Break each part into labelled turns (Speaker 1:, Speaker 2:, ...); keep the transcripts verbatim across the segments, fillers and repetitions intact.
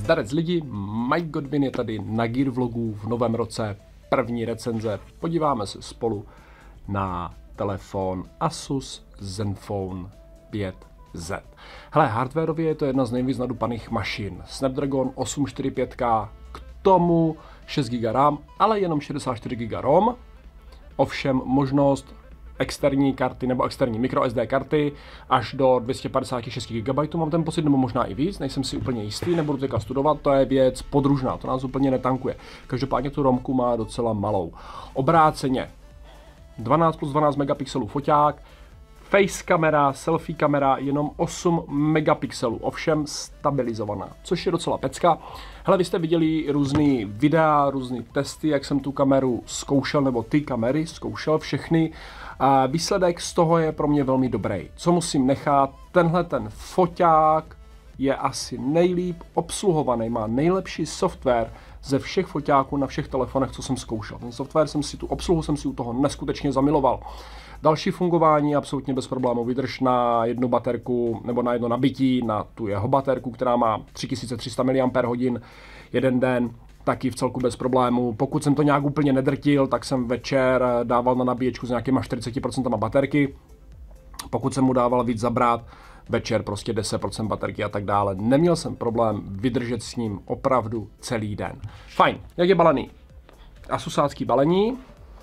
Speaker 1: Zdarec lidi, Mike Godwin je tady na Gear Vlogu v novém roce, první recenze. Podíváme se spolu na telefon Asus Zenfone pět Z. Hele, hardwarově je to jedna z nejvíc nadupaných mašin. Snapdragon osm set čtyřicet pět K, k tomu šest gigabajtů RAM, ale jenom šedesát čtyři gigabajtů ROM. Ovšem možnost externí karty nebo externí microSD karty až do dvě stě padesát šest gigabajtů, mám ten pocit, nebo možná i víc, nejsem si úplně jistý, nebudu teďka studovat, to je věc podružná, to nás úplně netankuje. Každopádně tu romku má docela malou. Obráceně dvanáct plus dvanáct megapixelů foťák, face kamera, selfie kamera, jenom osm megapixelů, ovšem stabilizovaná, což je docela pecka. Hele, vy jste viděli různý videa, různý testy, jak jsem tu kameru zkoušel, nebo ty kamery zkoušel všechny. A výsledek z toho je pro mě velmi dobrý. Co musím nechat, tenhle ten foťák je asi nejlíp obsluhovaný, má nejlepší software ze všech foťáků na všech telefonech, co jsem zkoušel. Ten software jsem si, tu obsluhu jsem si u toho neskutečně zamiloval. Další fungování absolutně bez problémů, vydrž na jednu baterku nebo na jedno nabití, na tu jeho baterku, která má tři tisíce tři sta miliampérhodin jeden den, taky v celku bez problémů. Pokud jsem to nějak úplně nedrtil, tak jsem večer dával na nabíječku s nějakýma čtyřiceti procenty baterky. Pokud jsem mu dával víc zabrat, večer prostě deset procent baterky a tak dále. Neměl jsem problém vydržet s ním opravdu celý den. Fajn, jak je balený? Asusácký balení.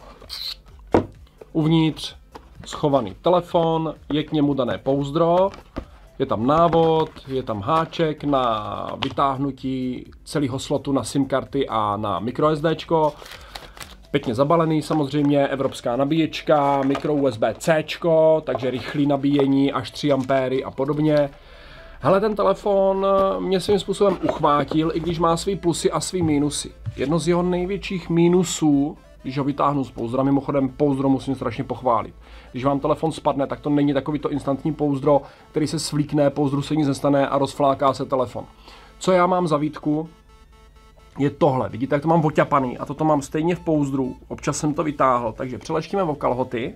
Speaker 1: Uvnitř schovaný telefon, je k němu dané pouzdro, je tam návod, je tam háček na vytáhnutí celého slotu na SIM karty a na microSDčko. Pěkně zabalený, samozřejmě evropská nabíječka, micro U S B C, takže rychlé nabíjení až tři ampéry a podobně. Hele, ten telefon mě svým způsobem uchvátil, i když má svý plusy a svý mínusy. Jedno z jeho největších mínusů, když ho vytáhnu z pouzdra, mimochodem pouzdro musím strašně pochválit. Když vám telefon spadne, tak to není takový to instantní pouzdro, který se svlíkne, pouzdru se nic nestane a rozfláká se telefon. Co já mám za výtku, je tohle. Vidíte, jak to mám oťapaný a toto mám stejně v pouzdru. Občas jsem to vytáhl, takže přeleštíme o kalhoty.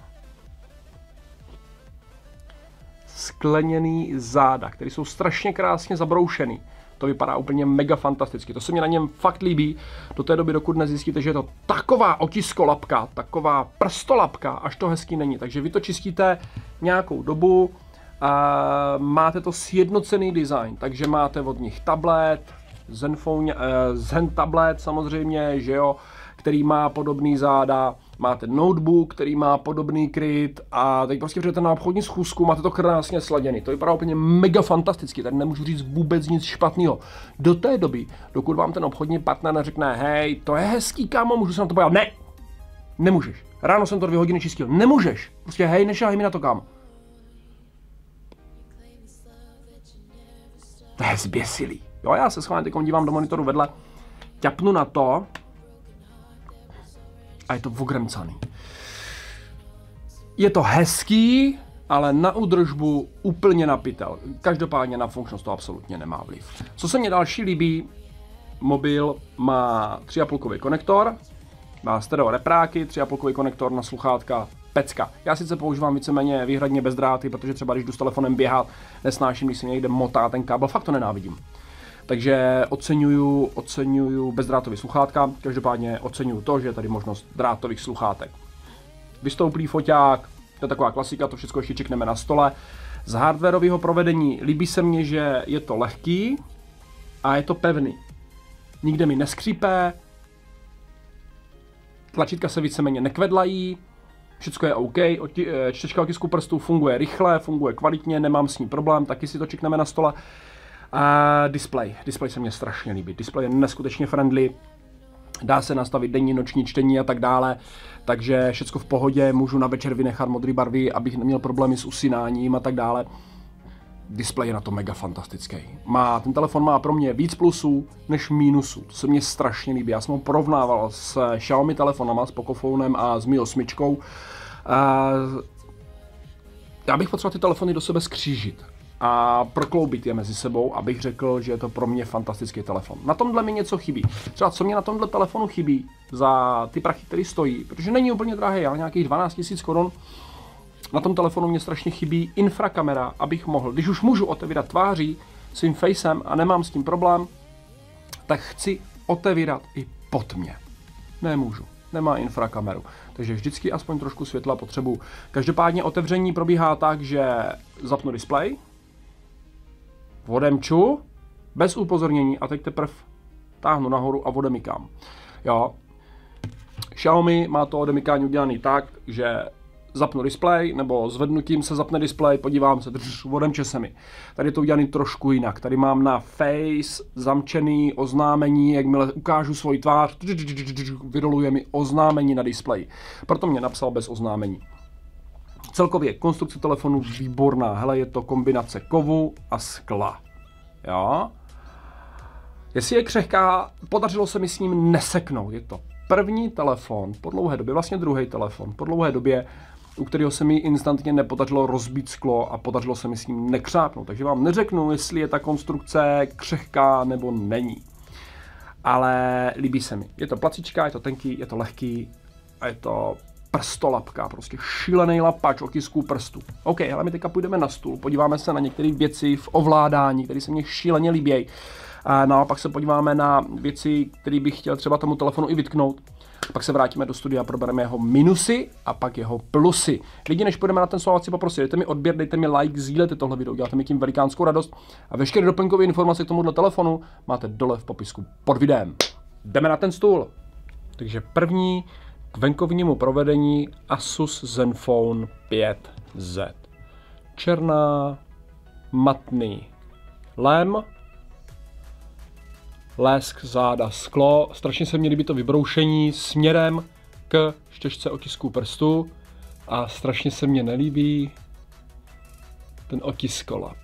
Speaker 1: Skleněný záda, které jsou strašně krásně zabroušený. To vypadá úplně mega fantasticky. To se mi na něm fakt líbí. Do té doby, dokud nezjistíte, že je to taková otiskolapka, taková prstolapka, až to hezký není. Takže vy to čistíte nějakou dobu a máte to sjednocený design. Takže máte od nich tablet, Zenfone, eh, Zen tablet samozřejmě, že jo, který má podobný záda. Máte notebook, který má podobný kryt a teď prostě přijdete na obchodní schůzku, máte to krásně sladěný. To vypadá úplně mega fantasticky, tady nemůžu říct vůbec nic špatného. Do té doby, dokud vám ten obchodní partner neřekne, hej, to je hezký, kámo, můžu se na to podívat. Ne, nemůžeš. Ráno jsem to dvě hodiny čistil, nemůžeš. Prostě hej, nešahej mi na to, kámo. To je zběsilý. Jo, já se schválně teď dívám do monitoru vedle, ťapnu na to, a je to ogremcaný. Je to hezký, ale na údržbu úplně na pytel. Každopádně na funkčnost to absolutně nemá vliv. Co se mně další líbí, mobil má tři a půl kový konektor, má stereo repráky, tři a půl kový konektor na sluchátka, pecka. Já sice používám víceméně výhradně bezdráty, protože třeba když jdu s telefonem běhat, nesnáším, když se někde motá ten kábel, fakt to nenávidím. Takže oceňuju, oceňuju bezdrátový sluchátka, každopádně oceňuju to, že je tady možnost drátových sluchátek. Vystouplý foťák, to je taková klasika, to všechno ještě čekneme na stole. Z hardwarového provedení líbí se mně, že je to lehký a je to pevný. Nikde mi neskřípe, tlačítka se víceméně nekvedlají, všechno je OK, čtečka otisku prstů funguje rychle, funguje kvalitně, nemám s ní problém, taky si to čekneme na stole. A display. Display se mně strašně líbí. Display je neskutečně friendly. Dá se nastavit denní, noční čtení a tak dále. Takže všecko v pohodě. Můžu na večer vynechat modré barvy, abych neměl problémy s usínáním a tak dále. Display je na to mega fantastický. Má, ten telefon má pro mě víc plusů než mínusů. To se mně strašně líbí. Já jsem ho porovnával s Xiaomi telefonama, s Pocophonem a s Mi osm. A já bych potřeboval ty telefony do sebe skřížit a prokloubit je mezi sebou, abych řekl, že je to pro mě fantastický telefon. Na tomhle mi něco chybí. Třeba co mě na tomhle telefonu chybí za ty prachy, které stojí, protože není úplně drahý, ale nějakých dvanáct tisíc korun. Na tom telefonu mě strašně chybí infrakamera, abych mohl, když už můžu otevírat tváří svým facem a nemám s tím problém, tak chci otevírat i po tmě. Nemůžu, nemá infrakameru, takže vždycky aspoň trošku světla potřebuju. Každopádně otevření probíhá tak, že zapnu displej, odemču, bez upozornění a teď teprve táhnu nahoru a odemykám. Jo. Xiaomi má to odemykání udělané tak, že zapnu displej, nebo zvednutím se zapne displej, podívám se, drž, odemče se mi. Tady je to udělané trošku jinak. Tady mám na face zamčený oznámení, jakmile ukážu svoji tvář, vyroluje mi oznámení na displeji. Proto mě napsal bez oznámení. Celkově konstrukce telefonu výborná. Hele, je to kombinace kovu a skla. Jo? Jestli je křehká, podařilo se mi s ním neseknout. Je to první telefon po dlouhé době, vlastně druhý telefon po dlouhé době, u kterého se mi instantně nepodařilo rozbít sklo a podařilo se mi s ním nekřápnout. Takže vám neřeknu, jestli je ta konstrukce křehká nebo není. Ale líbí se mi. Je to placička, je to tenký, je to lehký a je to prstolapka, prostě šílený lapač otisků prstů. OK, ale my teďka půjdeme na stůl, podíváme se na některé věci v ovládání, které se mně šíleně líbí. A naopak se podíváme na věci, které bych chtěl třeba tomu telefonu i vytknout. Pak se vrátíme do studia a probereme jeho minusy a pak jeho plusy. Lidi, než půjdeme na ten slova, chci poprosit, dejte mi odběr, dejte mi like, sdílejte tohle video, děláte mi tím velikánskou radost. A veškeré doplňkové informace k tomuhle telefonu máte dole v popisku pod videem. Jdeme na ten stůl. Takže první k venkovnímu provedení Asus Zenfone pět Z. Černá, matný lem, lesk, záda, sklo. Strašně se mi líbí to vybroušení směrem k štěžce otisků prstů a strašně se mně nelíbí ten otiskolap.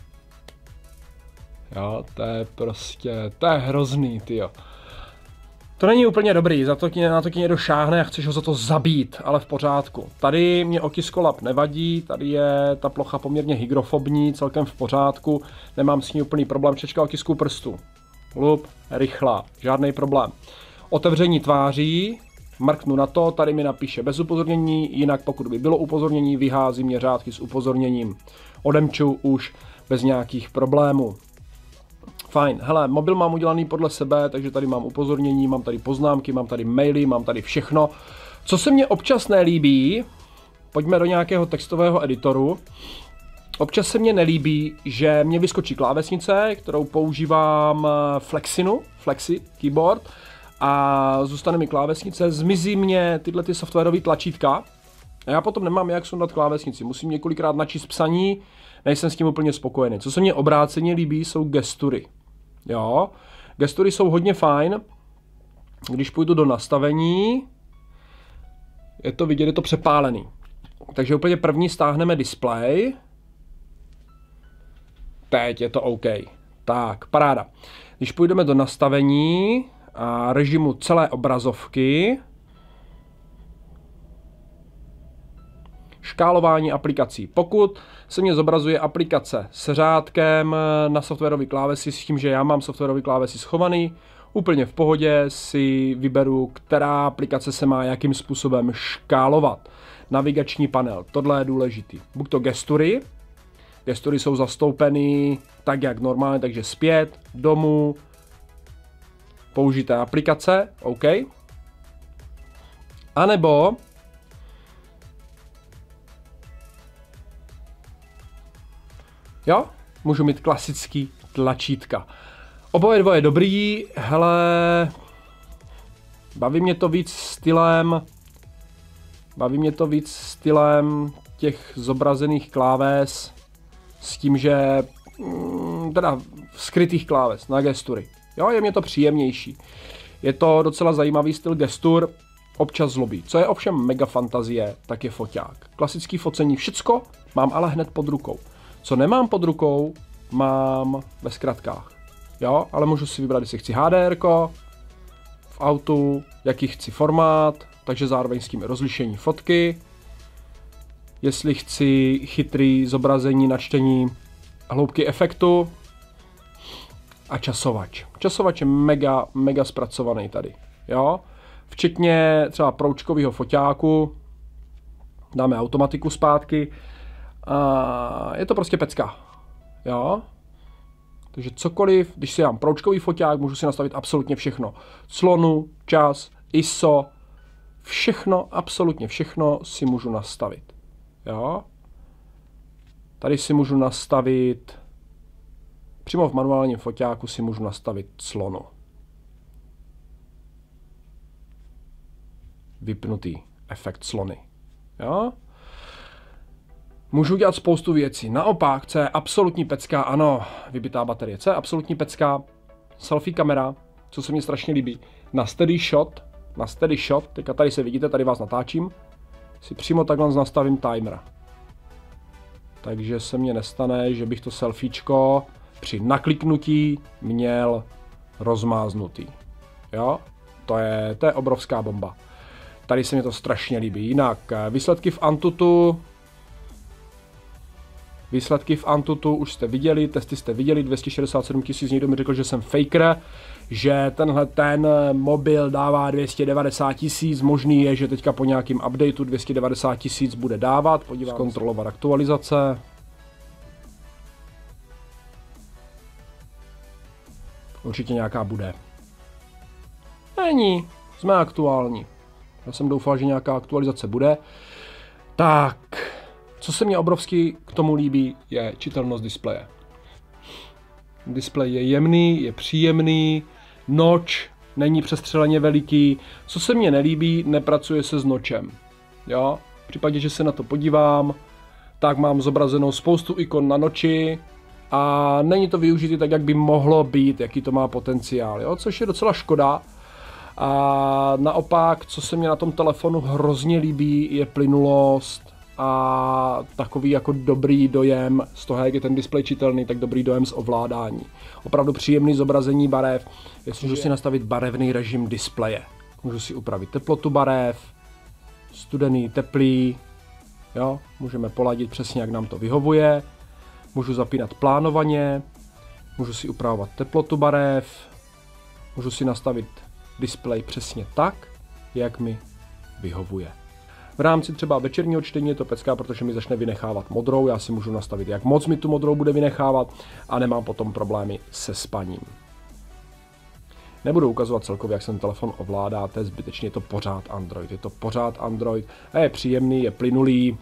Speaker 1: Jo, to je prostě, to je hrozný, tyjo. To není úplně dobrý, za to na to ti někdo šáhne a chceš ho za to zabít, ale v pořádku. Tady mě otiskolap nevadí, tady je ta plocha poměrně hygrofobní, celkem v pořádku, nemám s ní úplný problém, čtečka otisků prstů. Lup, rychlá, žádný problém. Otevření tváří, mrknu na to, tady mi napíše bez upozornění, jinak pokud by bylo upozornění, vyhází mě řádky s upozorněním. Odemču už bez nějakých problémů. Fajn, hele, mobil mám udělaný podle sebe, takže tady mám upozornění, mám tady poznámky, mám tady maily, mám tady všechno. Co se mně občas nelíbí, pojďme do nějakého textového editoru. Občas se mně nelíbí, že mě vyskočí klávesnice, kterou používám Flexinu, Flexi keyboard, a zůstane mi klávesnice, zmizí mě tyhle ty softwarové tlačítka a já potom nemám jak sundat klávesnici, musím několikrát načíst psaní, nejsem s tím úplně spokojený. Co se mně obráceně líbí, jsou gestury. Jo, gestury jsou hodně fajn, když půjdu do nastavení, je to vidět, je to přepálený. Takže úplně první stáhneme displej. Teď je to OK. Tak, paráda. Když půjdeme do nastavení a režimu celé obrazovky, škálování aplikací. Pokud se mě zobrazuje aplikace s řádkem na softwarový klávesy s tím, že já mám softwarový klávesy schovaný, úplně v pohodě si vyberu, která aplikace se má jakým způsobem škálovat. Navigační panel, tohle je důležitý. Buď to gestury, gestury jsou zastoupeny tak, jak normálně, takže zpět, domů, použité aplikace, OK. A nebo jo, můžu mít klasický tlačítka. Oboje dvoje dobrý, hele, baví mě to víc stylem, baví mě to víc stylem těch zobrazených kláves s tím, že mm, teda skrytých kláves na gestury. Jo, je mě to příjemnější. Je to docela zajímavý styl gestur, občas zlobí. Co je ovšem mega fantazie, tak je foťák. Klasický focení, všecko mám ale hned pod rukou. Co nemám pod rukou, mám ve zkratkách. Jo, ale můžu si vybrat, jestli chci H D R ko, v autu, jaký chci formát, takže zároveň s tím rozlišení fotky. Jestli chci chytrý zobrazení, načtení hloubky efektu a časovač. Časovač je mega, mega zpracovaný tady. Jo, včetně třeba proučkového foťáku. Dáme automatiku zpátky. A je to prostě pecka. Jo. Takže cokoliv, když si dám proučkový foťák, můžu si nastavit absolutně všechno. Clonu, čas, I S O, všechno, absolutně všechno si můžu nastavit. Jo? Tady si můžu nastavit, přímo v manuálním foťáku si můžu nastavit clonu. Vypnutý efekt clony. Jo? Můžu dělat spoustu věcí. Naopak, co je absolutní pecka, ano, vybitá baterie. Co je absolutní pecka? Selfie kamera, co se mně strašně líbí. Na steady shot, na steady shot, teďka tady se vidíte, tady vás natáčím, si přímo takhle nastavím timer. Takže se mně nestane, že bych to selfiečko při nakliknutí měl rozmáznutý. Jo? To je, to je obrovská bomba. Tady se mi to strašně líbí. Jinak výsledky v Antutu, výsledky v Antutu už jste viděli, testy jste viděli, dvě stě šedesát sedm tisíc, někdo mi řekl, že jsem faker, že tenhle ten mobil dává dvě stě devadesát tisíc, možný je, že teďka po nějakým updateu dvě stě devadesát tisíc bude dávat, podívám zkontrolovat aktualizace. Určitě nějaká bude. Není, jsme aktuální. Já jsem doufal, že nějaká aktualizace bude. Tak, co se mně obrovsky k tomu líbí, je čitelnost displeje. Displej je jemný, je příjemný, noč není přestřeleně veliký. Co se mně nelíbí, nepracuje se s nočem. Jo? V případě, že se na to podívám, tak mám zobrazenou spoustu ikon na noči a není to využitý tak, jak by mohlo být, jaký to má potenciál, jo? Což je docela škoda. A naopak, co se mně na tom telefonu hrozně líbí, je plynulost a takový jako dobrý dojem z toho, jak je ten displej čitelný, tak dobrý dojem z ovládání. Opravdu příjemný zobrazení barev. Jestli můžu si nastavit barevný režim displeje. Můžu si upravit teplotu barev, studený, teplý. Jo? Můžeme poladit přesně, jak nám to vyhovuje. Můžu zapínat plánovaně. Můžu si upravovat teplotu barev. Můžu si nastavit displej přesně tak, jak mi vyhovuje. V rámci třeba večerního čtení je to pecka, protože mi začne vynechávat modrou, já si můžu nastavit, jak moc mi tu modrou bude vynechávat a nemám potom problémy se spaním. Nebudu ukazovat celkově, jak se ten telefon ovládá, to je zbytečně, je to pořád Android, je to pořád Android a je příjemný, je plynulý.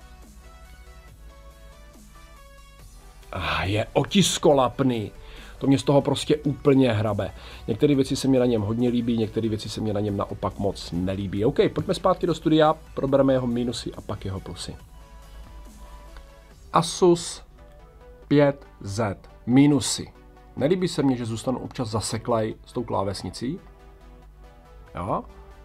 Speaker 1: A je otiskolapný. To mě z toho prostě úplně hrabe. Některé věci se mi na něm hodně líbí, některé věci se mi na něm naopak moc nelíbí. OK, pojďme zpátky do studia, probereme jeho minusy a pak jeho plusy. Asus pět Z. Minusy. Nelíbí se mně, že zůstanu občas zaseklej s tou klávesnicí. Jo.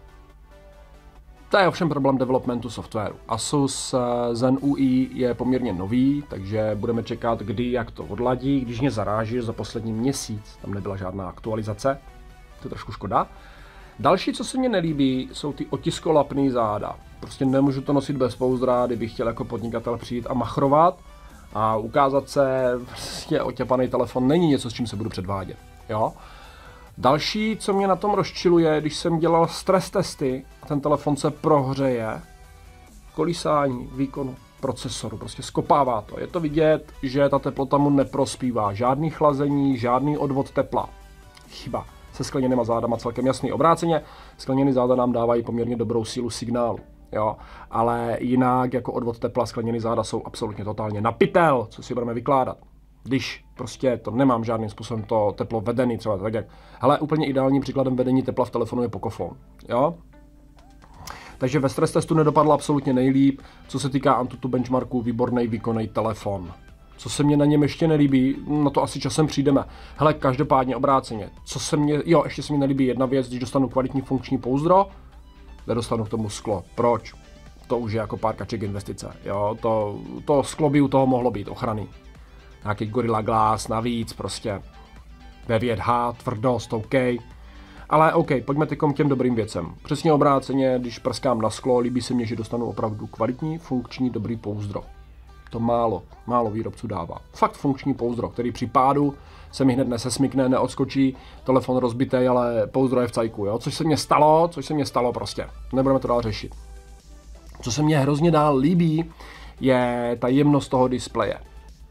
Speaker 1: To je ovšem problém developmentu softwaru. Asus Zen U I je poměrně nový, takže budeme čekat, kdy, jak to odladí. Když mě zaráží, za poslední měsíc tam nebyla žádná aktualizace, to je trošku škoda. Další, co se mně nelíbí, jsou ty otiskolapný záda. Prostě nemůžu to nosit bez pouzdra, kdybych chtěl jako podnikatel přijít a machrovat a ukázat se, prostě otěpaný telefon není něco, s čím se budu předvádět. Jo? Další, co mě na tom rozčiluje, když jsem dělal stres testy a ten telefon se prohřeje, kolísání výkonu procesoru, prostě skopává to. Je to vidět, že ta teplota mu neprospívá. Žádný chlazení, žádný odvod tepla. Chyba. Se skleněnýma zádama celkem jasný. Obráceně, skleněný záda nám dávají poměrně dobrou sílu signálu. Jo? Ale jinak jako odvod tepla skleněný záda jsou absolutně totálně na pytel, co si budeme vykládat. Když prostě to nemám žádným způsobem to teplo vedený, třeba tak jak. Hele, úplně ideálním příkladem vedení tepla v telefonu je Pocophone, jo? Takže ve stres testu nedopadlo absolutně nejlíp, co se týká Antutu benchmarku, výborný výkonný telefon. Co se mně na něm ještě nelíbí, na to asi časem přijdeme. Hele, každopádně obráceně, co se mně, jo, ještě se mi nelíbí jedna věc, když dostanu kvalitní funkční pouzdro, nedostanu k tomu sklo. Proč? To už je jako pár kaček investice, jo? To, to sklo by u toho mohlo být ochranný. Nějaký Gorilla Glass navíc, prostě devět H, tvrdost, OK. Ale OK, pojďme teď k těm dobrým věcem. Přesně obráceně, když prskám na sklo, líbí se mně, že dostanu opravdu kvalitní, funkční, dobrý pouzdro. To málo, málo výrobců dává. Fakt funkční pouzdro, který při pádu se mi hned nesesmykne, neodskočí, telefon rozbitý, ale pouzdro je v cajku, jo? Což se mně stalo, což se mně stalo prostě. Nebudeme to dál řešit. Co se mně hrozně dál líbí, je ta jemnost toho displeje.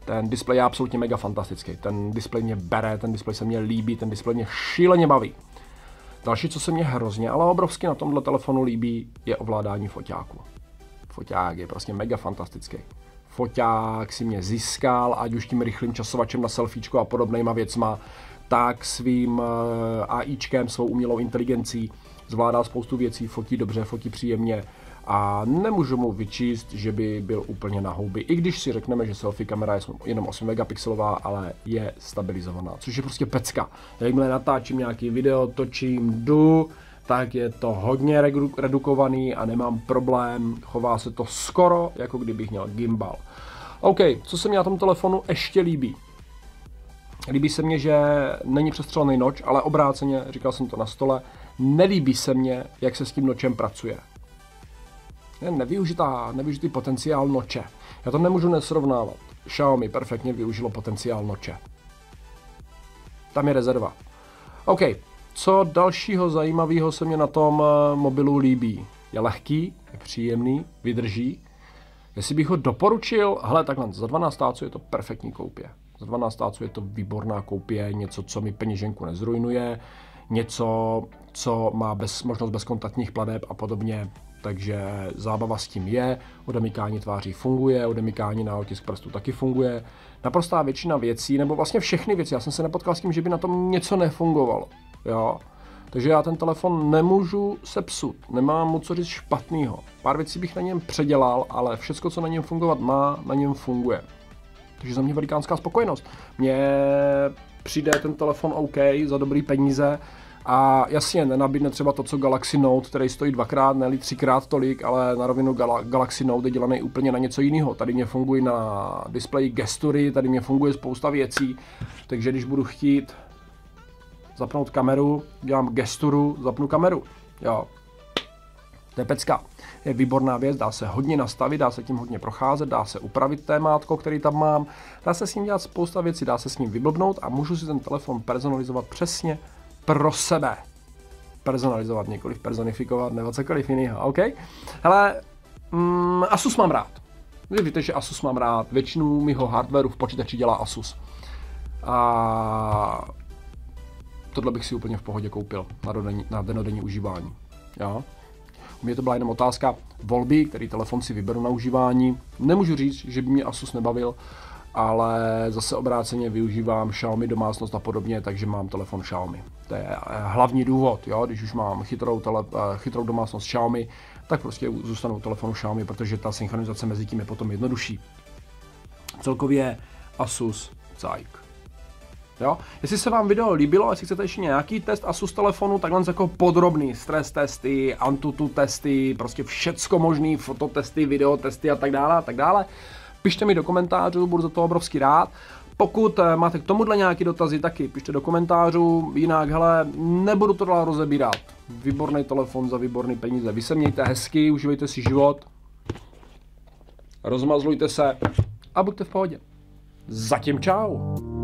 Speaker 1: Ten displej je absolutně mega fantastický. Ten displej mě bere, ten displej se mě líbí, ten displej mě šíleně baví. Další, co se mě hrozně, ale obrovsky na tomhle telefonu líbí, je ovládání foťáku. Foťák je prostě mega fantastický. Foťák si mě získal, ať už tím rychlým časovačem na selfiečko a podobnýma věcma, tak svým AIčkem, svou umělou inteligencí zvládá spoustu věcí, fotí dobře, fotí příjemně a nemůžu mu vyčíst, že by byl úplně na houby. I když si řekneme, že selfie kamera je jenom osm megapixelová, ale je stabilizovaná, což je prostě pecka. Jakmile natáčím nějaký video, točím, jdu, tak je to hodně redukovaný a nemám problém, chová se to skoro, jako kdybych měl gimbal. OK, co se mi na tom telefonu ještě líbí? Líbí se mně, že není přestřelený noč, ale obráceně, říkal jsem to na stole, nelíbí se mně, jak se s tím nočem pracuje. Je nevyužitá, nevyužitý potenciál noče. Já to nemůžu nesrovnávat. Xiaomi perfektně využilo potenciál noče. Tam je rezerva. OK, co dalšího zajímavého se mě na tom mobilu líbí? Je lehký, je příjemný, vydrží. Jestli bych ho doporučil, hele, takhle, za dvanáct táců je to perfektní koupě. Za dvanáct táců je to výborná koupě, něco, co mi peněženku nezrujnuje, něco, co má bez, možnost bezkontaktních plateb a podobně. Takže zábava s tím je, odemykání tváří funguje, odemykání na otisk prstu taky funguje. Naprostá většina věcí, nebo vlastně všechny věci, já jsem se nepotkal s tím, že by na tom něco nefungovalo. Jo? Takže já ten telefon nemůžu sepsut, nemám mu co říct špatného. Pár věcí bych na něm předělal, ale všechno, co na něm fungovat má, na něm funguje. Takže za mě velikánská spokojenost. Mně přijde ten telefon OK za dobrý peníze a jasně nenabídne třeba to, co Galaxy Note, který stojí dvakrát, ne třikrát tolik, ale na rovinu Gal- Galaxy Note je dělaný úplně na něco jiného. Tady mě fungují na displeji gestury, tady mě funguje spousta věcí, takže když budu chtít zapnout kameru, dělám gesturu, zapnu kameru. Jo. To je pecka. Je výborná věc, dá se hodně nastavit, dá se tím hodně procházet, dá se upravit témátko, který tam mám, dá se s ním dělat spousta věcí, dá se s ním vyblbnout a můžu si ten telefon personalizovat přesně pro sebe. Personalizovat, nikoliv personifikovat nebo cokoliv jiného, OK? Hele, mm, Asus mám rád. Vy víte, že Asus mám rád, většinu mýho hardwareu v počítači dělá Asus. A tohle bych si úplně v pohodě koupil na, dodenní, na denodenní užívání. Jo? U mě to byla jenom otázka volby, který telefon si vyberu na užívání. Nemůžu říct, že by mě Asus nebavil, ale zase obráceně využívám Xiaomi domácnost a podobně, takže mám telefon Xiaomi. To je hlavní důvod, jo? Když už mám chytrou, tele, chytrou domácnost Xiaomi, tak prostě zůstanu u telefonu Xiaomi, protože ta synchronizace mezi tím je potom jednodušší. Celkově Asus Zajk. Jo? Jestli se vám video líbilo, jestli chcete ještě nějaký test Asus telefonu, takhle jako podrobný stres testy, Antutu testy, prostě všecko možný, fototesty, videotesty a tak dále a tak dále, pište mi do komentářů, budu za to obrovský rád. Pokud máte k tomuhle nějaké dotazy, taky pište do komentářů, jinak hele, nebudu to dál rozebírat. Výborný telefon za výborný peníze, vy se mějte hezky, užívejte si život, rozmazlujte se a buďte v pohodě. Zatím čau.